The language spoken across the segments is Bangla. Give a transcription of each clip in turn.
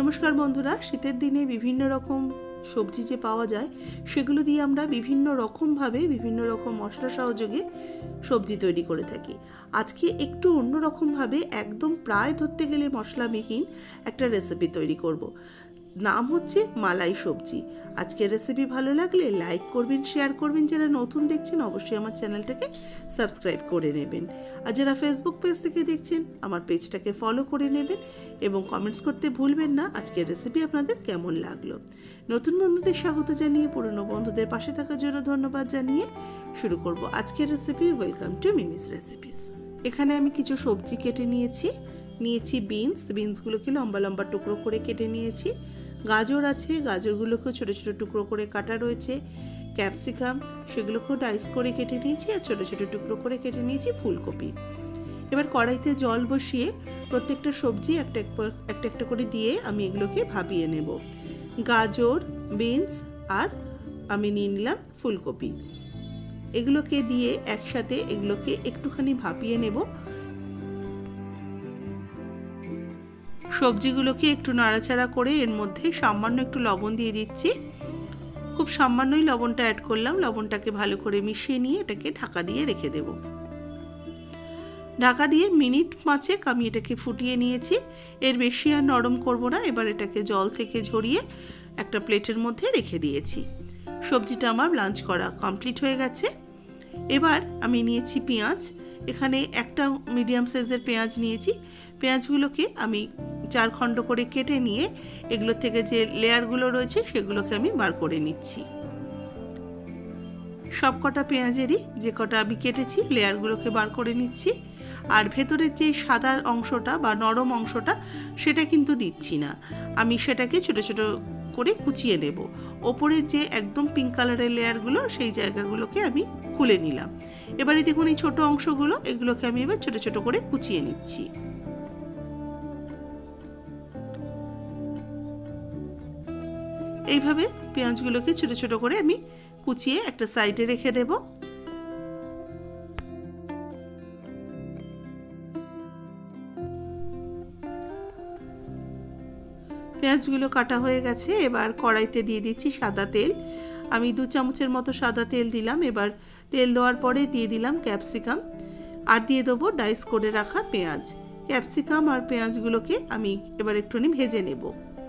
নমস্কার বন্ধুরা, শীতের দিনে বিভিন্ন রকম সবজি যে পাওয়া যায় সেগুলো দিয়ে আমরা বিভিন্ন রকমভাবে বিভিন্ন রকম মশলা সহযোগে সবজি তৈরি করে থাকি। আজকে একটু অন্যরকমভাবে একদম প্রায় ধরতে গেলে মশলাবিহীন একটা রেসিপি তৈরি করব। নাম হচ্ছে মালাই সবজি। আজকের রেসিপি ভালো লাগলে লাইক করবেন, শেয়ার করবেন। যারা নতুন দেখছেন অবশ্যই আমার চ্যানেলটাকে সাবস্ক্রাইব করে নেবেন, আর যারা ফেসবুক পেজ থেকে দেখছেন আমার পেজটাকে ফলো করে নেবেন এবং কমেন্টস করতে ভুলবেন না আজকের রেসিপি আপনাদের কেমন লাগলো। নতুন বন্ধুদের স্বাগত জানিয়ে পুরনো বন্ধুদের পাশে থাকার জন্য ধন্যবাদ জানিয়ে শুরু করব আজকের recipe. Welcome to Mimi's recipes. এখানে আমি কিছু সবজি কেটে নিয়েছি বিনসগুলোকে লম্বা লম্বা টুকরো করে কেটে নিয়েছি। গাজর আছে, গাজরগুলোকেও ছোটো ছোটো টুকরো করে কাটা রয়েছে। ক্যাপসিকাম, সেগুলোকেও ডাইস করে কেটে নিয়েছি, আর ছোটো ছোটো টুকরো করে কেটে নিয়েছি ফুলকপি। এবার কড়াইতে জল বসিয়ে প্রত্যেকটা সবজি একটা একটা করে দিয়ে আমি এগুলোকে ভাপিয়ে নেব। গাজর, বিনস আর আমি নিয়ে নিলাম ফুলকপি, এগুলোকে দিয়ে একসাথে এগুলোকে একটুখানি ভাপিয়ে নেব। সবজিগুলোকে একটু নাড়াচাড়া করে এর মধ্যে সামান্য একটু লবণ দিয়ে দিচ্ছি। খুব সামান্যই লবণটা অ্যাড করলাম। লবণটাকে ভালো করে মিশিয়ে নিয়ে এটাকে ঢাকা দিয়ে রেখে দেব। ঢাকা দিয়ে মিনিট 5 আমি এটাকে ফুটিয়ে নিয়েছি। এর বেশি আর নরম করব না। এবার এটাকে জল থেকে ঝরিয়ে একটা প্লেটের মধ্যে রেখে দিয়েছি। সবজিটা আমার লাঞ্চ করা কমপ্লিট হয়ে গেছে। এবার আমি নিয়েছি পেঁয়াজ। এখানে একটা মিডিয়াম সাইজের পেঁয়াজ নিয়েছি। পেঁয়াজগুলোকে আমি 4 খণ্ড করে কেটে নিয়ে এগুলো থেকে যে লেয়ারগুলো রয়েছে সেগুলোকে আমি বার করে নিচ্ছি। সব কটা পেঁয়াজেরই যে কটা আমি কেটেছি লেয়ারগুলোকে বার করে নিচ্ছি। আর ভেতরের যে সাদা অংশটা বা নরম অংশটা সেটা কিন্তু দিচ্ছি না, আমি সেটাকে ছোট ছোট করে কুচিয়ে নেব। ওপরের যে একদম পিঙ্ক কালারের লেয়ারগুলো সেই জায়গাগুলোকে আমি খুলে নিলাম। এবারে দেখুন এই ছোট অংশগুলো, এগুলোকে আমি এবার ছোট ছোট করে কুচিয়ে নিচ্ছি। এইভাবে পেঁয়াজগুলোকে ছোট ছোট করে আমি কুচিয়ে একটা সাইডে রেখে দেব। পেঁয়াজগুলো কাটা হয়ে গেছে। এবার কড়াইতে দিয়ে দিচ্ছি সাদা তেল। আমি 2 চামচের মতো সাদা তেল দিলাম। এবার তেল দেওয়ার পরে দিয়ে দিলাম ক্যাপসিকাম, আর দিয়ে দেবো ডাইস করে রাখা পেঁয়াজ। ক্যাপসিকাম আর পেঁয়াজগুলোকে আমি এবার একটুখানি ভেজে নেব।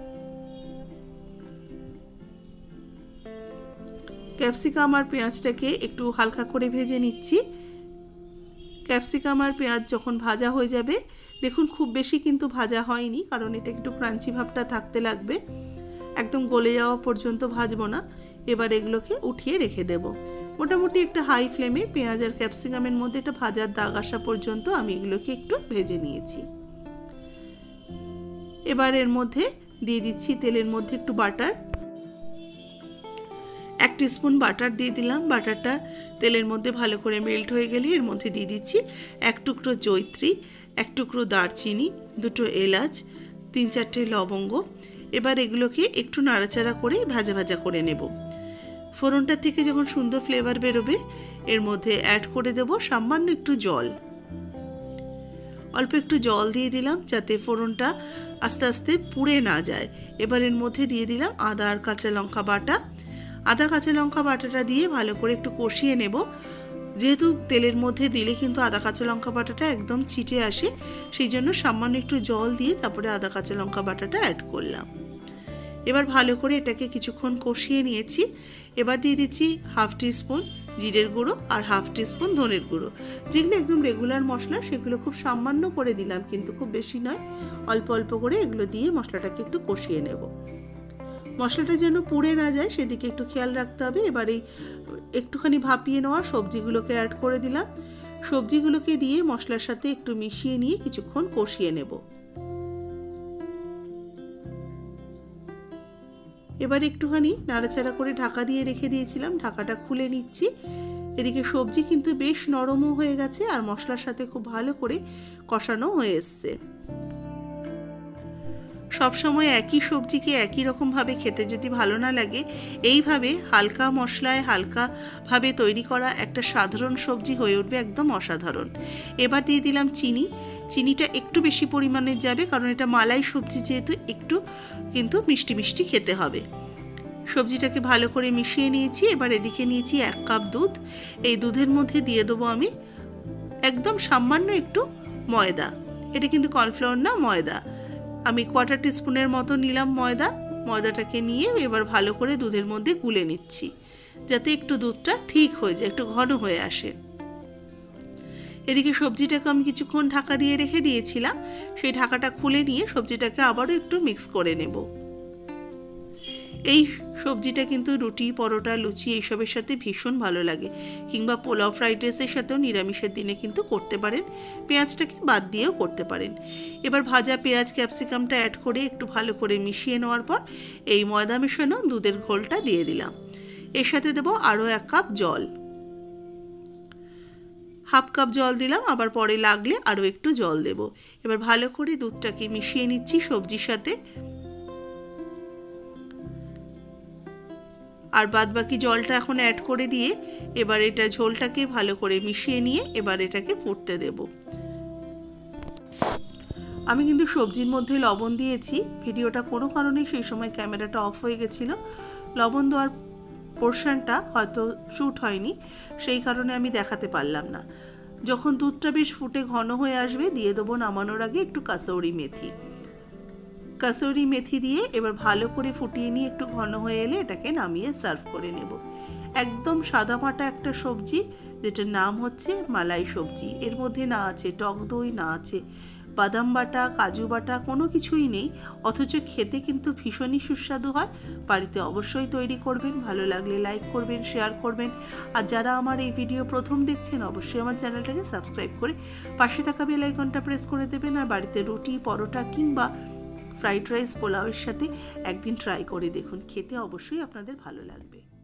ক্যাপসিকাম আর পেঁয়াজটাকে একটু হালকা করে ভেজে নিচ্ছি। ক্যাপসিকাম আর পেঁয়াজ যখন ভাজা হয়ে যাবে, দেখুন খুব বেশি কিন্তু ভাজা হয়নি, কারণ এটা একটু ক্রাঞ্চি ভাবটা থাকতে লাগবে। একদম গলে যাওয়া পর্যন্ত ভাজবো না। এবার এগুলোকে উঠিয়ে রেখে দেব। মোটামুটি একটা হাই ফ্লেমে পেঁয়াজ আর ক্যাপসিকামের মধ্যে একটা ভাজার দাগ আসা পর্যন্ত আমি এগুলোকে একটু ভেজে নিয়েছি। এবার এর মধ্যে দিয়ে দিচ্ছি তেলের মধ্যে একটু বাটার। 1 টিস্পুন বাটার দিয়ে দিলাম। বাটারটা তেলের মধ্যে ভালো করে মেল্ট হয়ে গেলে এর মধ্যে দিয়ে দিচ্ছি 1 টুকরো জয়িত্রী, 1 টুকরো দারচিনি, 2টো এলাচ, 3-4টে লবঙ্গ। এবার এগুলোকে একটু নাড়াচাড়া করে ভাজা ভাজা করে নেব। ফোড়নটা থেকে যখন সুন্দর ফ্লেভার বেরোবে এর মধ্যে অ্যাড করে দেব সামান্য একটু জল। অল্প একটু জল দিয়ে দিলাম যাতে ফোড়নটা আস্তে আস্তে পুড়ে না যায়। এবার এর মধ্যে দিয়ে দিলাম আদা আর কাঁচা লঙ্কা বাটা। আদা কাঁচা লঙ্কা বাটাটা দিয়ে ভালো করে একটু কষিয়ে নেব। যেহেতু তেলের মধ্যে দিলে কিন্তু আদা কাঁচা লঙ্কা বাটাটা একদম ছিটে আসে, সেই জন্য সামান্য একটু জল দিয়ে তারপরে আদা কাঁচা লঙ্কা বাটাটা অ্যাড করলাম। এবার ভালো করে এটাকে কিছুক্ষণ কষিয়ে নিয়েছি। এবার দিয়ে দিচ্ছি 1/2 টিস্পুন জিরের গুঁড়ো আর 1/2 টিস্পুন ধনের গুঁড়ো। যেগুলো একদম রেগুলার মশলা সেগুলো খুব সামান্য করে দিলাম, কিন্তু খুব বেশি নয়, অল্প অল্প করে এগুলো দিয়ে মশলাটাকে একটু কষিয়ে নেব। মশলাটা যেন পুড়ে না যায় সেদিকে একটু খেয়াল রাখতে হবে। এবার এই একটুখানি ভাপিয়ে নেওয়া সবজিগুলোকে অ্যাড করে দিলাম। সবজিগুলোকে দিয়ে মশলার সাথে একটু মিশিয়ে নিয়ে কিছুক্ষণ কষিয়ে নেব। এবার একটুখানি নাড়াচাড়া করে ঢাকা দিয়ে রেখে দিয়েছিলাম, ঢাকাটা খুলে নিচ্ছি। এদিকে সবজি কিন্তু বেশ নরমও হয়ে গেছে আর মশলার সাথে খুব ভালো করে কষানো হয়ে এসছে। সবসময় একই সবজিকে একই রকমভাবে খেতে যদি ভালো না লাগে, এইভাবে হালকা মশলায় হালকাভাবে তৈরি করা একটা সাধারণ সবজি হয়ে উঠবে একদম অসাধারণ। এবার দিয়ে দিলাম চিনি। চিনিটা একটু বেশি পরিমাণে যাবে, কারণ এটা মালাই সবজি যেহেতু একটু কিন্তু মিষ্টি মিষ্টি খেতে হবে। সবজিটাকে ভালো করে মিশিয়ে নিয়েছি। এবার এদিকে নিয়েছি 1 কাপ দুধ। এই দুধের মধ্যে দিয়ে দেবো আমি একদম সামান্য একটু ময়দা। এটা কিন্তু কর্নফ্লাওয়ার না, ময়দা। আমি 1/4 টিস্পুনের মতো নিলাম ময়দা। ময়দাটাকে নিয়ে এবার ভালো করে দুধের মধ্যে গুলে নিচ্ছি, যাতে একটু দুধটা ঠিক হয়ে যায়, একটু ঘন হয়ে আসে। এদিকে সবজিটাকে আমি কিছুক্ষণ ঢাকা দিয়ে রেখে দিয়েছিলাম। সেই ঢাকাটা খুলে নিয়ে সবজিটাকে আবারও একটু মিক্স করে নেব। এই সবজিটা কিন্তু রুটি, পরোটা, লুচি এইসবের সাথে ভীষণ ভালো লাগে, কিংবা পোলাও, ফ্রাইড রাইসের সাথেও নিরামিষের দিনে কিন্তু করতে পারেন। পেঁয়াজটাকে বাদ দিয়েও করতে পারেন। এবার ভাজা পেঁয়াজ, ক্যাপসিকামটা অ্যাড করে একটু ভালো করে মিশিয়ে নেওয়ার পর এই ময়দা মেশানো দুধের ঘোলটা দিয়ে দিলাম। এর সাথে দেবো আরও 1 কাপ জল। 1/2 কাপ জল দিলাম, আবার পরে লাগলে আরও একটু জল দেব। এবার ভালো করে দুধটাকে মিশিয়ে নিচ্ছি সবজির সাথে। আর বাদ বাকি জলটা এখন অ্যাড করে দিয়ে এবার এটা ঝোলটাকে ভালো করে মিশিয়ে নিয়ে এবার এটাকে ফুটতে দেব। আমি কিন্তু সবজির মধ্যে লবণ দিয়েছি। ভিডিওটা কোনো কারণে সেই সময় ক্যামেরাটা অফ হয়ে গেছিলো। লবণ দেওয়ার পোর্শনটা হয়তো শ্যুট হয়নি, সেই কারণে আমি দেখাতে পারলাম না। যখন দুধটা বেশ ফুটে ঘন হয়ে আসবে দিয়ে দেবো নামানোর আগে একটু কাসৌরি মেথি। কাসৌরি মেথি দিয়ে এবার ভালো করে ফুটিয়ে নিয়ে একটু ঘন হয়ে এলে এটাকে নামিয়ে সার্ভ করে নেব। একদম সাদামাটা একটা সবজি, যেটার নাম হচ্ছে মালাই সবজি। এর মধ্যে না আছে টক দই, না আছে বাদাম বাটা, কাজু বাটা, কোনো কিছুই নেই, অথচ খেতে কিন্তু ভীষণই সুস্বাদু হয়। বাড়িতে অবশ্যই তৈরি করবেন। ভালো লাগলে লাইক করবেন, শেয়ার করবেন। আর যারা আমার এই ভিডিও প্রথম দেখছেন অবশ্যই আমার চ্যানেলটাকে সাবস্ক্রাইব করে পাশে থাকা বেল আইকনটা প্রেস করে দেবেন। আর বাড়িতে রুটি, পরোটা কিংবা ফ্রাইড রাইস, পোলাওয়ের সাথে একদিন ট্রাই করে দেখুন, খেতে অবশ্যই আপনাদের ভালো লাগবে।